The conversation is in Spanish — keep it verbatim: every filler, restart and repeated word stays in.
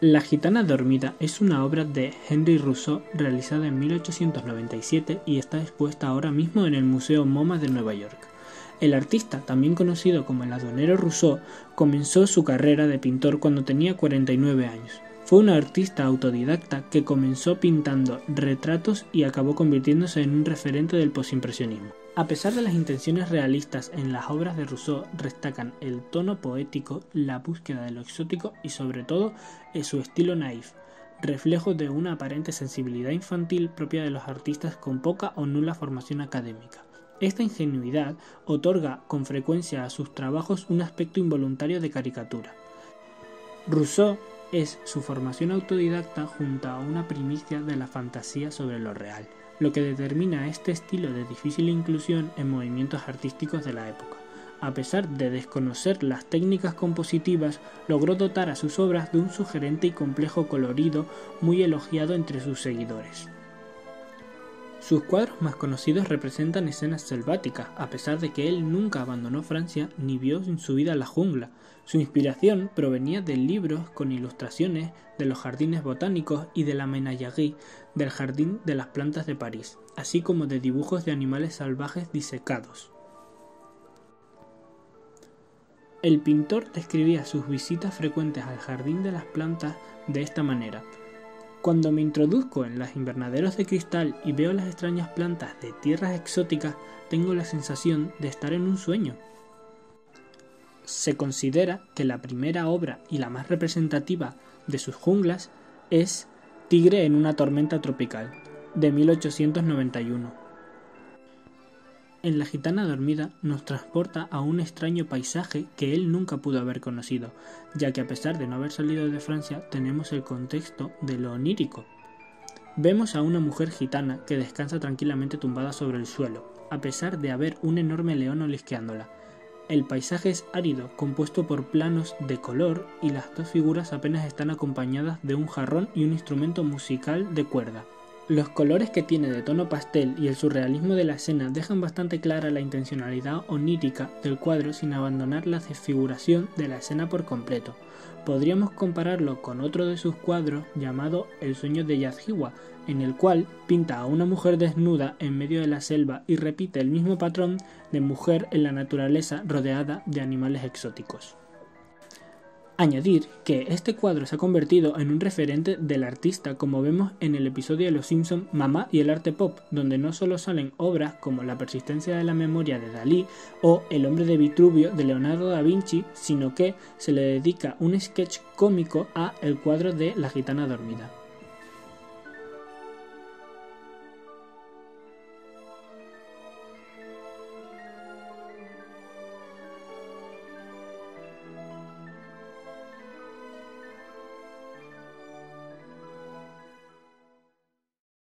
La gitana dormida es una obra de Henri Rousseau realizada en mil ochocientos noventa y siete y está expuesta ahora mismo en el Museo MoMA de Nueva York. El artista, también conocido como el aduanero Rousseau, comenzó su carrera de pintor cuando tenía cuarenta y nueve años. Fue un artista autodidacta que comenzó pintando retratos y acabó convirtiéndose en un referente del postimpresionismo. A pesar de las intenciones realistas en las obras de Rousseau, destacan el tono poético, la búsqueda de lo exótico y sobre todo su estilo naif, reflejo de una aparente sensibilidad infantil propia de los artistas con poca o nula formación académica. Esta ingenuidad otorga con frecuencia a sus trabajos un aspecto involuntario de caricatura. Rousseau es su formación autodidacta junto a una primicia de la fantasía sobre lo real, lo que determina este estilo de difícil inclusión en movimientos artísticos de la época. A pesar de desconocer las técnicas compositivas, logró dotar a sus obras de un sugerente y complejo colorido muy elogiado entre sus seguidores. Sus cuadros más conocidos representan escenas selváticas, a pesar de que él nunca abandonó Francia ni vio en su vida la jungla. Su inspiración provenía de libros con ilustraciones de los jardines botánicos y de la menagerie del jardín de las plantas de París, así como de dibujos de animales salvajes disecados. El pintor describía sus visitas frecuentes al jardín de las plantas de esta manera: cuando me introduzco en los invernaderos de cristal y veo las extrañas plantas de tierras exóticas, tengo la sensación de estar en un sueño. Se considera que la primera obra y la más representativa de sus junglas es Tigre en una tormenta tropical, de mil ochocientos noventa y uno. En La gitana dormida nos transporta a un extraño paisaje que él nunca pudo haber conocido, ya que a pesar de no haber salido de Francia tenemos el contexto de lo onírico. Vemos a una mujer gitana que descansa tranquilamente tumbada sobre el suelo, a pesar de haber un enorme león olisqueándola. El paisaje es árido, compuesto por planos de color y las dos figuras apenas están acompañadas de un jarrón y un instrumento musical de cuerda. Los colores que tiene de tono pastel y el surrealismo de la escena dejan bastante clara la intencionalidad onírica del cuadro sin abandonar la desfiguración de la escena por completo. Podríamos compararlo con otro de sus cuadros llamado El sueño de Yathjiwa, en el cual pinta a una mujer desnuda en medio de la selva y repite el mismo patrón de mujer en la naturaleza rodeada de animales exóticos. Añadir que este cuadro se ha convertido en un referente del artista, como vemos en el episodio de Los Simpson Mamá y el arte pop, donde no solo salen obras como La persistencia de la memoria de Dalí o El hombre de Vitruvio de Leonardo da Vinci, sino que se le dedica un sketch cómico a el cuadro de La gitana dormida.